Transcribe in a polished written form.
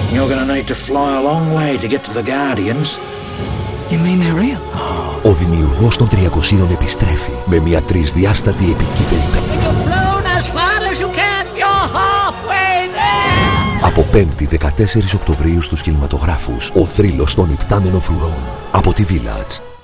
You're gonna need to fly a long way to get to the Guardians. You mean they're real? Ο δημιουργός των 300 επιστρέφει με μια τρισδιάστατη επική περιπέτεια. Από 5η 14 Οκτωβρίου στους κινηματογράφους, ο θρύλος των υπτάμενων φρουρών από τη Village.